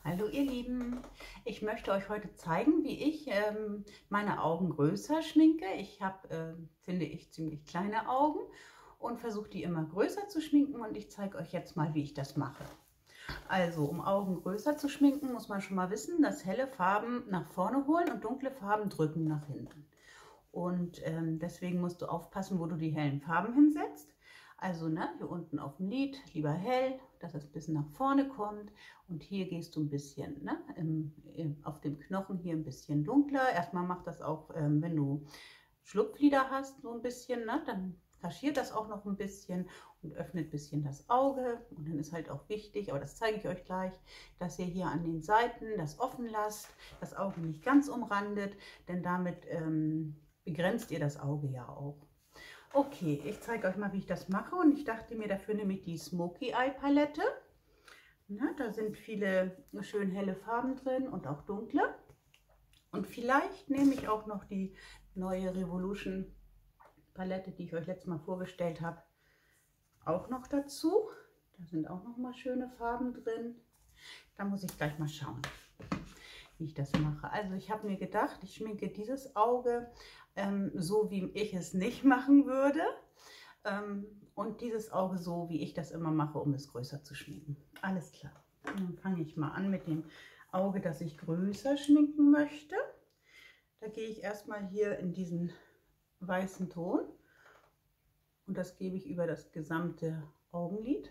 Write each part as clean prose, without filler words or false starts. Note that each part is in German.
Hallo ihr Lieben, ich möchte euch heute zeigen, wie ich meine Augen größer schminke. Ich habe, finde ich, ziemlich kleine Augen und versuche die immer größer zu schminken und ich zeige euch jetzt mal, wie ich das mache. Also, um Augen größer zu schminken, muss man schon mal wissen, dass helle Farben nach vorne holen und dunkle Farben drücken nach hinten. Und deswegen musst du aufpassen, wo du die hellen Farben hinsetzt. Also ne, hier unten auf dem Lid lieber hell, dass es ein bisschen nach vorne kommt. Und hier gehst du ein bisschen, ne, auf dem Knochen hier ein bisschen dunkler. Erstmal mach das auch, wenn du Schlupflider hast, so ein bisschen, ne, dann kaschiert das auch noch ein bisschen und öffnet ein bisschen das Auge. Und dann ist halt auch wichtig, aber das zeige ich euch gleich, dass ihr hier an den Seiten das offen lasst, das Auge nicht ganz umrandet, denn damit begrenzt ihr das Auge ja auch. Okay, ich zeige euch mal, wie ich das mache und ich dachte mir, dafür nehme ich die Smoky Eye Palette. Na, da sind viele schön helle Farben drin und auch dunkle. Und vielleicht nehme ich auch noch die neue Revolution Palette, die ich euch letztes Mal vorgestellt habe, auch noch dazu. Da sind auch noch mal schöne Farben drin. Da muss ich gleich mal schauen, wie ich das mache. Also ich habe mir gedacht, ich schminke dieses Auge so, wie ich es nicht machen würde. Und dieses Auge so, wie ich das immer mache, um es größer zu schminken. Alles klar. Und dann fange ich mal an mit dem Auge, das ich größer schminken möchte. Da gehe ich erstmal hier in diesen weißen Ton und das gebe ich über das gesamte Augenlid.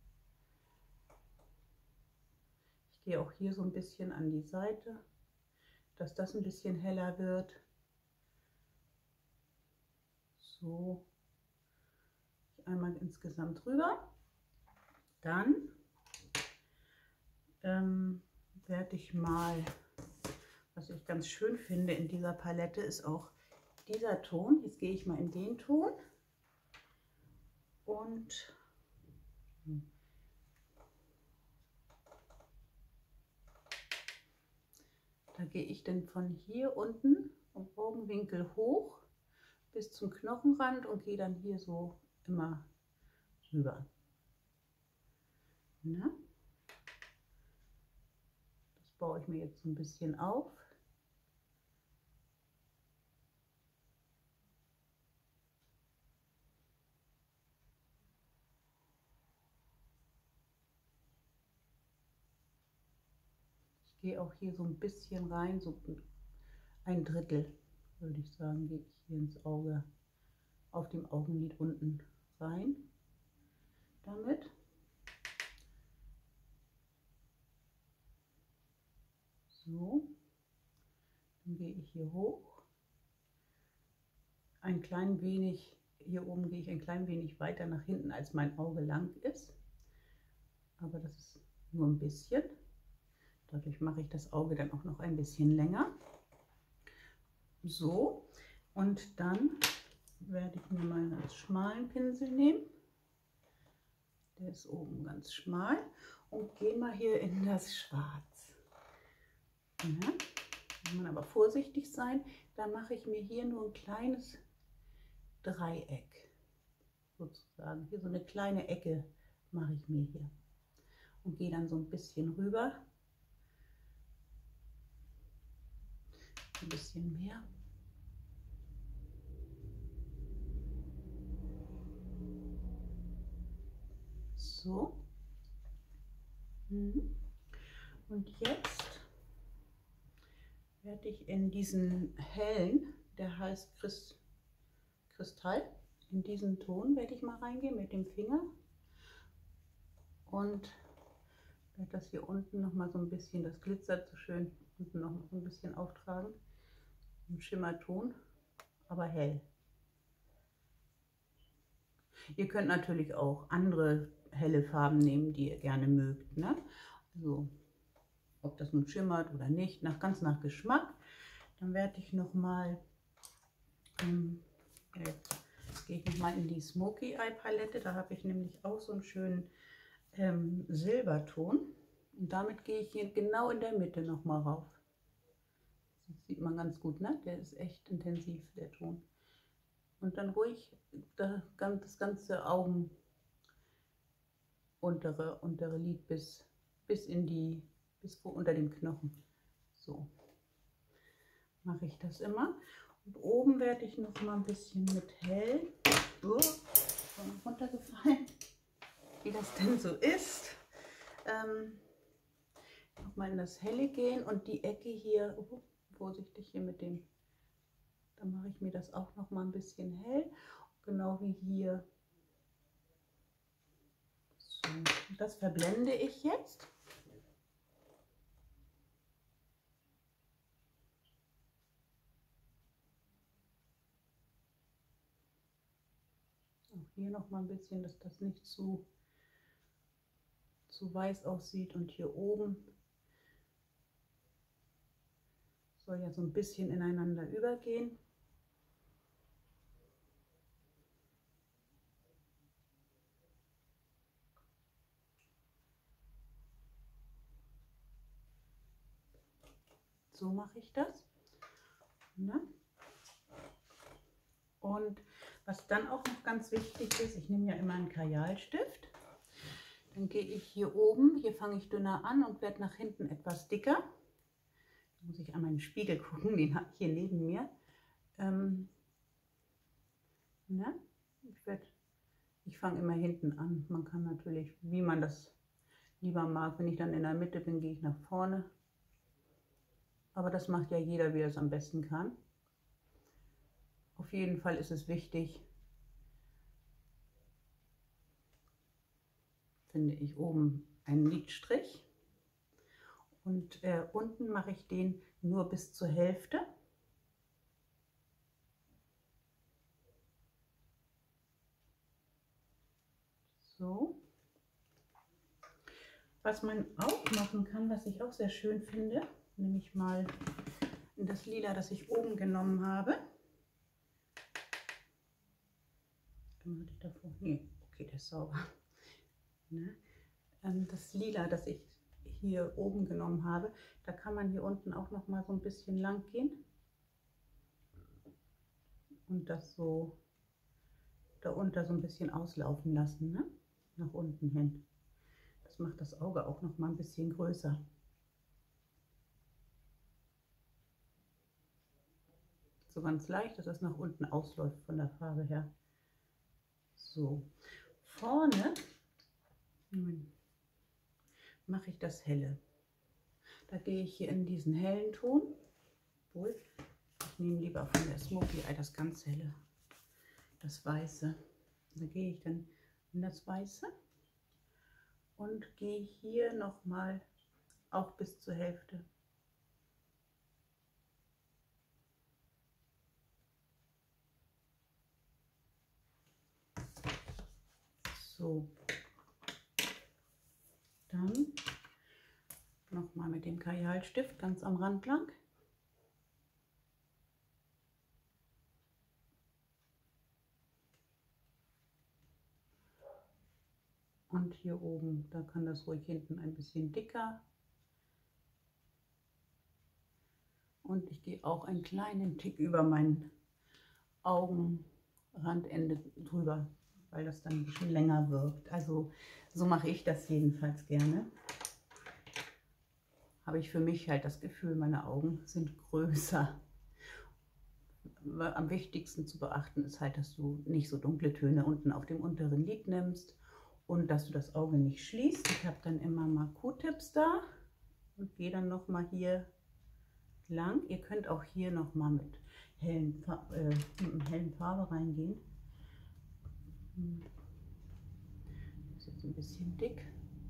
Ich gehe auch hier so ein bisschen an die Seite, dass das ein bisschen heller wird. So, einmal insgesamt rüber. Dann werde ich mal, was ich ganz schön finde in dieser Palette, ist auch dieser Ton. Jetzt gehe ich mal in den Ton und da gehe ich dann von hier unten vom Augenwinkel hoch bis zum Knochenrand und gehe dann hier so immer rüber. Na? Das baue ich mir jetzt so ein bisschen auf. Ich gehe auch hier so ein bisschen rein, so ein Drittel, würde ich sagen, gehe ich hier ins Auge, auf dem Augenlid unten rein damit. So, dann gehe ich hier hoch. Ein klein wenig, hier oben gehe ich ein klein wenig weiter nach hinten, als mein Auge lang ist. Aber das ist nur ein bisschen. Dadurch mache ich das Auge dann auch noch ein bisschen länger. So, und dann werde ich mir meinen schmalen Pinsel nehmen. Der ist oben ganz schmal. Und gehe mal hier in das Schwarz. Ja, muss man aber vorsichtig sein. Dann mache ich mir hier nur ein kleines Dreieck. Sozusagen. Hier so eine kleine Ecke mache ich mir hier. Und gehe dann so ein bisschen rüber. Ein bisschen mehr. So. Und jetzt werde ich in diesen hellen, der heißt Kristall, in diesen Ton werde ich mal reingehen mit dem Finger und werde das hier unten noch mal so ein bisschen, das glitzert so schön, unten noch ein bisschen auftragen. Ein Schimmerton, aber hell. Ihr könnt natürlich auch andere helle Farben nehmen, die ihr gerne mögt, ne? Also, ob das nun schimmert oder nicht, ganz nach Geschmack. Dann werde ich noch mal, jetzt gehe ich noch mal in die Smoky Eye Palette. Da habe ich nämlich auch so einen schönen Silberton. Und damit gehe ich hier genau in der Mitte noch mal rauf. Das sieht man ganz gut, ne? Der ist echt intensiv, der Ton. Und dann ruhig das ganze untere Lid bis bis unter dem Knochen. So mache ich das immer. Und oben werde ich noch mal ein bisschen mit hell, runtergefallen, wie das denn so ist. Noch mal in das Helle gehen und die Ecke hier, vorsichtig hier mit dem, dann mache ich mir das auch noch mal ein bisschen hell, genau wie hier. So, das verblende ich jetzt. Auch hier noch mal ein bisschen, dass das nicht zu weiß aussieht. Und hier oben soll ja so ein bisschen ineinander übergehen. So mache ich das. Ne? Und was dann auch noch ganz wichtig ist, ich nehme ja immer einen Kajalstift. Dann gehe ich hier oben, hier fange ich dünner an und werde nach hinten etwas dicker. Da muss ich einmal in den Spiegel gucken, den habe ich hier neben mir. Ne? Ich fange immer hinten an. Man kann natürlich, wie man das lieber mag, wenn ich dann in der Mitte bin, gehe ich nach vorne. Aber das macht ja jeder, wie er es am besten kann. Auf jeden Fall ist es wichtig, finde ich, oben einen Lidstrich. Und unten mache ich den nur bis zur Hälfte. So. Was man auch machen kann, was ich auch sehr schön finde, nehme ich mal das Lila, das ich oben genommen habe. Nee, okay, der ist sauber. Ne? Das Lila, das ich hier oben genommen habe, da kann man hier unten auch noch mal so ein bisschen lang gehen und das so darunter so ein bisschen auslaufen lassen, ne? Nach unten hin. Das macht das Auge auch noch mal ein bisschen größer. So ganz leicht, dass es nach unten ausläuft von der Farbe her. So, vorne mache ich das Helle. Da gehe ich hier in diesen hellen Ton. Obwohl, ich nehme lieber von der Smoky Eye das ganz helle, das Weiße. Da gehe ich dann in das Weiße und gehe hier nochmal auch bis zur Hälfte. So, dann nochmal mit dem Kajalstift ganz am Rand lang. Und hier oben, da kann das ruhig hinten ein bisschen dicker. Und ich gehe auch einen kleinen Tick über mein Augenrandende drüber, weil das dann ein bisschen länger wirkt. Also so mache ich das jedenfalls gerne. Habe ich für mich halt das Gefühl, meine Augen sind größer. Am wichtigsten zu beachten ist halt, dass du nicht so dunkle Töne unten auf dem unteren Lid nimmst und dass du das Auge nicht schließt. Ich habe dann immer mal Q-Tips da und gehe dann noch mal hier lang. Ihr könnt auch hier noch mal mit hellen Farbe reingehen. Das ist jetzt ein bisschen dick.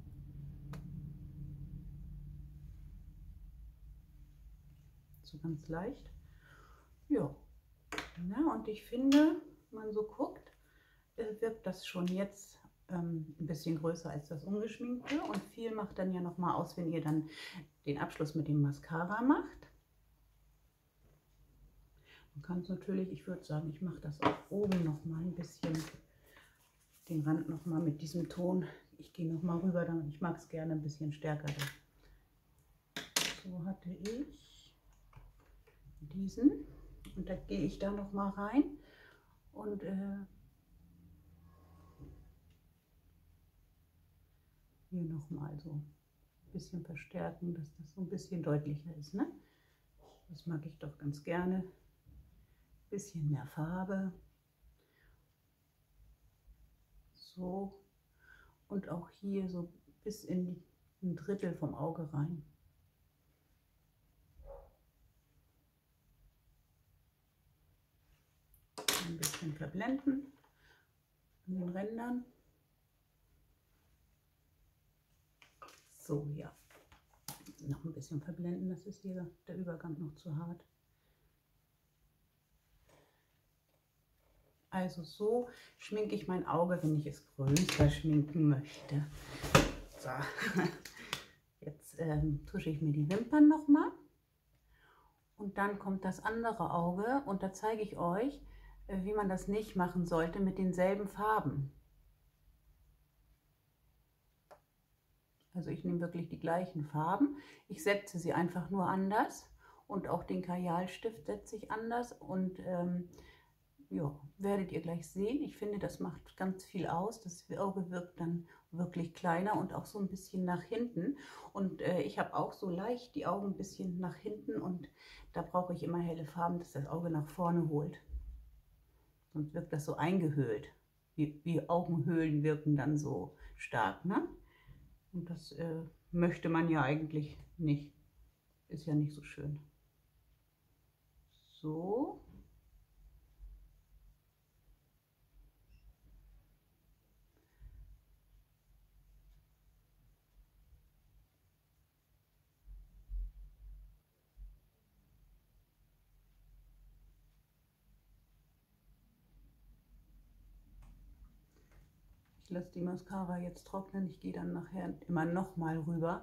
So ganz leicht. Ja. Na, und ich finde, wenn man so guckt, wirkt das schon jetzt ein bisschen größer als das ungeschminkte. Und viel macht dann ja noch mal aus, wenn ihr dann den Abschluss mit dem Mascara macht. Man kann es natürlich, ich würde sagen, ich mache das auch oben noch mal ein bisschen, den Rand noch mal mit diesem Ton. Ich gehe noch mal rüber, dann, ich mag es gerne ein bisschen stärker. So hatte ich diesen. Und da gehe ich da noch mal rein und hier noch mal so ein bisschen verstärken, dass das so ein bisschen deutlicher ist, ne? Das mag ich doch ganz gerne. Ein bisschen mehr Farbe. So. Und auch hier so bis in ein Drittel vom Auge rein. Ein bisschen verblenden an den Rändern. So, ja. Noch ein bisschen verblenden, das ist hier der Übergang noch zu hart. Also so schminke ich mein Auge, wenn ich es größer schminken möchte. So, jetzt tusche ich mir die Wimpern nochmal. Und dann kommt das andere Auge und da zeige ich euch, wie man das nicht machen sollte mit denselben Farben. Also ich nehme wirklich die gleichen Farben. Ich setze sie einfach nur anders und auch den Kajalstift setze ich anders und ja, werdet ihr gleich sehen. Ich finde, das macht ganz viel aus. Das Auge wirkt dann wirklich kleiner und auch so ein bisschen nach hinten. Und ich habe auch so leicht die Augen ein bisschen nach hinten und da brauche ich immer helle Farben, dass das Auge nach vorne holt. Sonst wirkt das so eingehüllt. Die Augenhöhlen wirken dann so stark, ne? Und das möchte man ja eigentlich nicht. Ist ja nicht so schön. So. Ich lasse die Mascara jetzt trocknen. Ich gehe dann nachher immer noch mal rüber.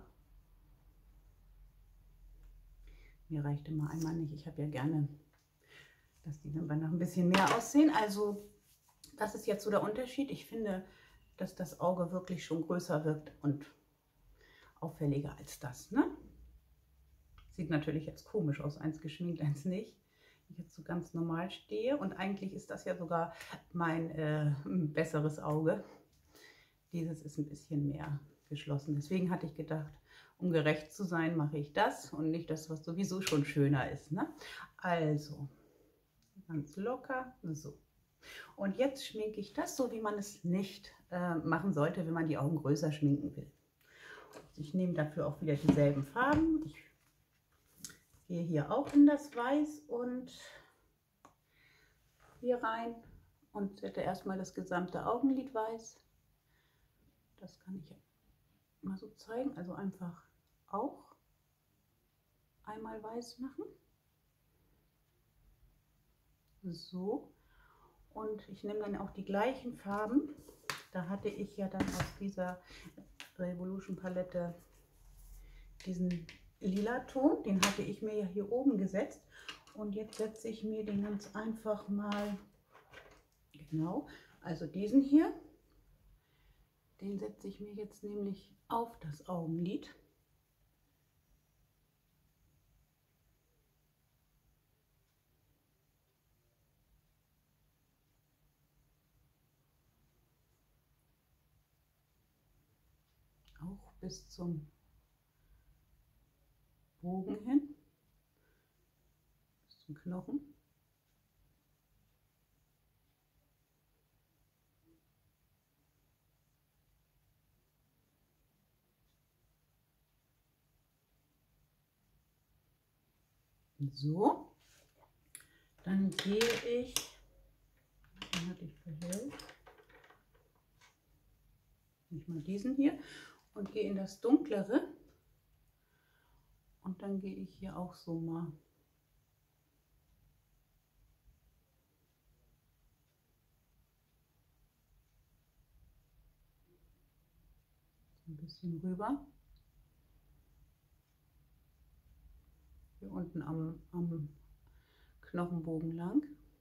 Mir reicht immer einmal nicht. Ich habe ja gerne, dass die Wimpern noch ein bisschen mehr aussehen. Also das ist jetzt so der Unterschied. Ich finde, dass das Auge wirklich schon größer wirkt und auffälliger als das, ne? Sieht natürlich jetzt komisch aus, eins geschminkt, eins nicht. Ich jetzt so ganz normal stehe und eigentlich ist das ja sogar mein besseres Auge. Dieses ist ein bisschen mehr geschlossen. Deswegen hatte ich gedacht, um gerecht zu sein, mache ich das und nicht das, was sowieso schon schöner ist, ne? Also, ganz locker, so. Und jetzt schminke ich das so, wie man es nicht machen sollte, wenn man die Augen größer schminken will. Ich nehme dafür auch wieder dieselben Farben. Ich gehe hier auch in das Weiß und hier rein und setze erstmal das gesamte Augenlid weiß. Das kann ich mal so zeigen, also einfach auch einmal weiß machen. So. Und ich nehme dann auch die gleichen Farben. Da hatte ich ja dann aus dieser Revolution Palette diesen lila Ton, den hatte ich mir ja hier oben gesetzt. Und jetzt setze ich mir den ganz einfach mal, genau, also diesen hier, den setze ich mir jetzt nämlich auf das Augenlid. Auch bis zum Bogen hin, bis zum Knochen. So, dann gehe ich, den hatte ich verhüllt, nicht mal diesen hier, und gehe in das Dunklere und dann gehe ich hier auch so mal ein bisschen rüber. Hier unten am Knochenbogen lang.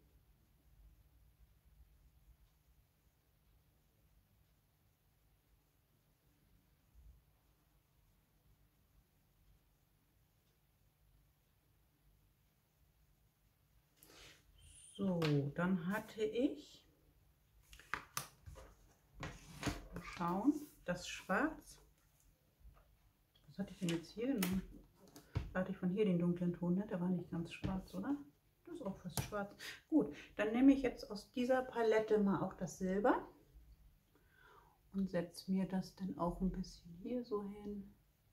So, dann hatte ich, mal schauen, das Schwarz, das hatte ich denn jetzt hier genommen? Da hatte ich von hier den dunklen Ton, ne? Der war nicht ganz schwarz, oder? Das ist auch fast schwarz. Gut, dann nehme ich jetzt aus dieser Palette mal auch das Silber und setze mir das dann auch ein bisschen hier so hin.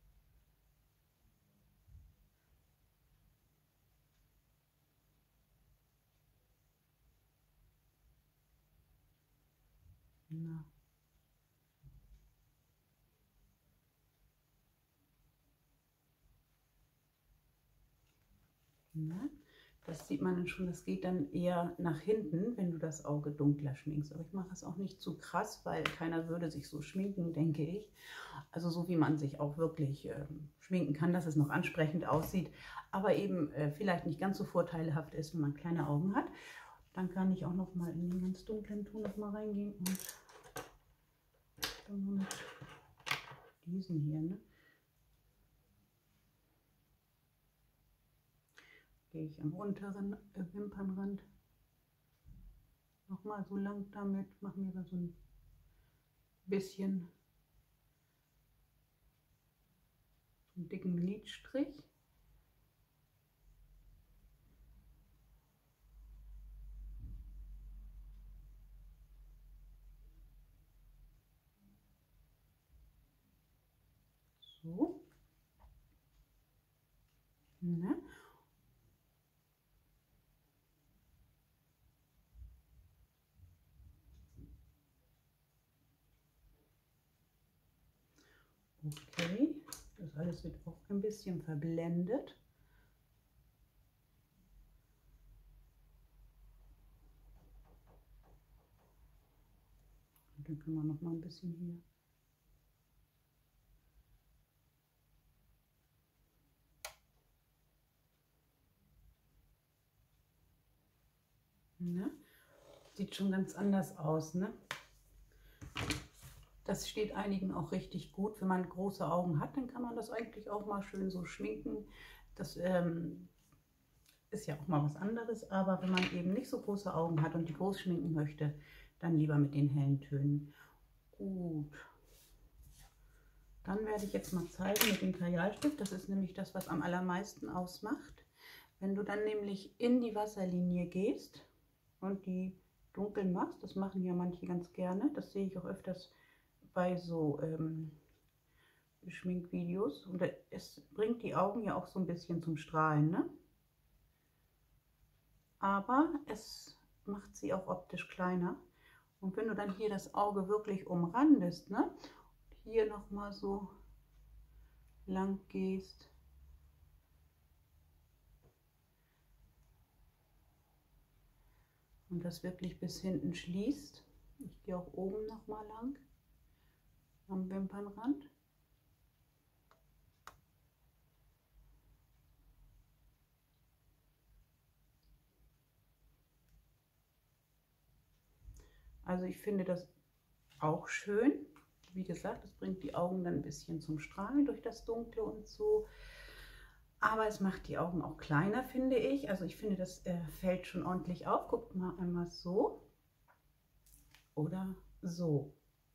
Na. Ne? Das sieht man dann schon, das geht dann eher nach hinten, wenn du das Auge dunkler schminkst. Aber ich mache es auch nicht zu krass, weil keiner würde sich so schminken, denke ich. Also so wie man sich auch wirklich schminken kann, dass es noch ansprechend aussieht, aber eben vielleicht nicht ganz so vorteilhaft ist, wenn man kleine Augen hat. Dann kann ich auch noch mal in den ganz dunklen Ton noch mal reingehen und dann mit diesen hier, ne? Gehe ich am unteren Wimpernrand nochmal so lang damit, machen wir da so ein bisschen einen dicken Lidstrich. So. Ne? Okay, das alles wird auch ein bisschen verblendet. Und dann können wir noch mal ein bisschen hier. Ne? Sieht schon ganz anders aus, ne? Das steht einigen auch richtig gut. Wenn man große Augen hat, dann kann man das eigentlich auch mal schön so schminken. Das ist ja auch mal was anderes, aber wenn man eben nicht so große Augen hat und die groß schminken möchte, dann lieber mit den hellen Tönen. Gut. Dann werde ich jetzt mal zeigen mit dem Kajalstift. Das ist nämlich das, was am allermeisten ausmacht. Wenn du dann nämlich in die Wasserlinie gehst und die dunkel machst, das machen ja manche ganz gerne, das sehe ich auch öfters bei so Schminkvideos, und es bringt die Augen ja auch so ein bisschen zum Strahlen, ne? Aber es macht sie auch optisch kleiner. Und wenn du dann hier das Auge wirklich umrandest, ne? Hier nochmal so lang gehst, und das wirklich bis hinten schließt. Ich gehe auch oben nochmal lang am Wimpernrand. Also ich finde das auch schön. Wie gesagt, es bringt die Augen dann ein bisschen zum Strahlen durch das Dunkle und so. Aber es macht die Augen auch kleiner, finde ich. Also ich finde, das fällt schon ordentlich auf. Guckt mal einmal so oder so.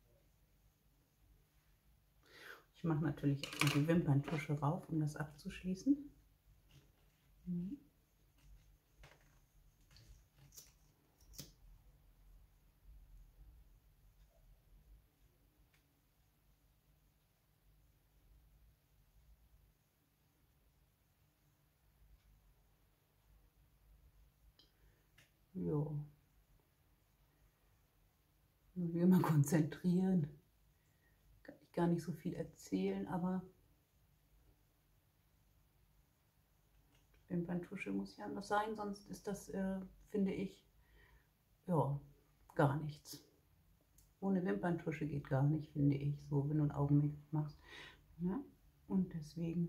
Ich mache natürlich auch mal die Wimperntusche rauf, um das abzuschließen. Mhm. Jo. Nur wir mal konzentrieren. Kann ich gar nicht so viel erzählen, aber Wimperntusche muss ja anders sein, sonst ist das, finde ich, ja, gar nichts. Ohne Wimperntusche geht gar nicht, finde ich, so, wenn du ein Augen-Make-up machst. Ja? Und deswegen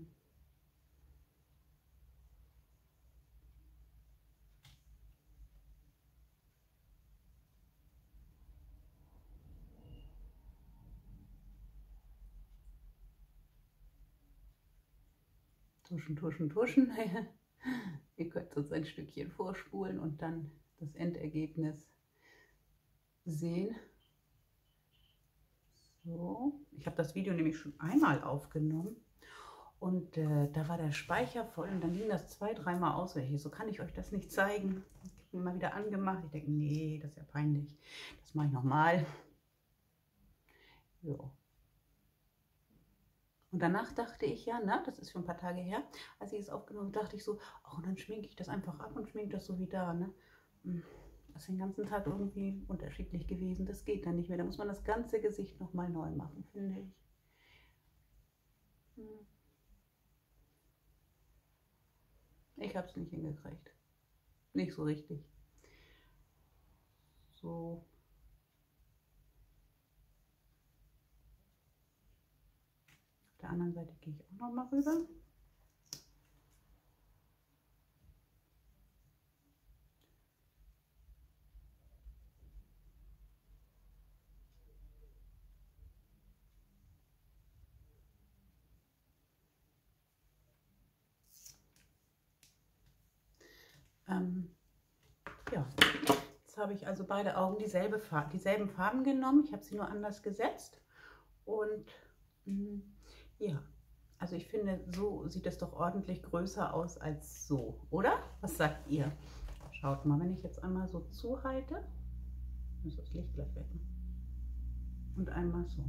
tuschen, tuschen, tuschen. Ihr könnt uns ein Stückchen vorspulen und dann das Endergebnis sehen. So, ich habe das Video nämlich schon einmal aufgenommen Und da war der Speicher voll und dann ging das 2-3 Mal aus. So kann ich euch das nicht zeigen. Ich habe ihn mal wieder angemacht. Ich denke, nee, das ist ja peinlich. Das mache ich nochmal. Jo. Und danach dachte ich ja, na, das ist schon ein paar Tage her, als ich es aufgenommen habe, dachte ich so, oh, dann schminke ich das einfach ab und schminke das so wie da, ne? Das ist den ganzen Tag irgendwie unterschiedlich gewesen. Das geht dann nicht mehr. Da muss man das ganze Gesicht nochmal neu machen, finde ich. Ich habe es nicht hingekriegt. Nicht so richtig. So. Auf der anderen Seite gehe ich auch noch mal rüber. Ja, jetzt habe ich also beide Augen dieselben Farben genommen. Ich habe sie nur anders gesetzt. Und ja, also ich finde, so sieht es doch ordentlich größer aus als so, oder? Was sagt ihr? Schaut mal, wenn ich jetzt einmal so zuhalte, muss das Licht gleich weg. Und einmal so.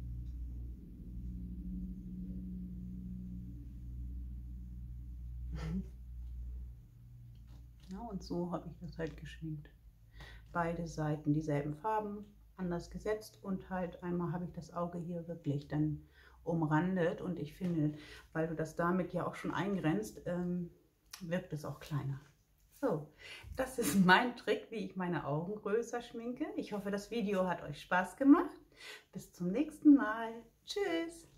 Ja, und so habe ich das halt geschminkt. Beide Seiten dieselben Farben, anders gesetzt und halt einmal habe ich das Auge hier wirklich dann umrandet und ich finde, weil du das damit ja auch schon eingrenzt, wirkt es auch kleiner. So, das ist mein Trick, wie ich meine Augen größer schminke. Ich hoffe, das Video hat euch Spaß gemacht. Bis zum nächsten Mal. Tschüss!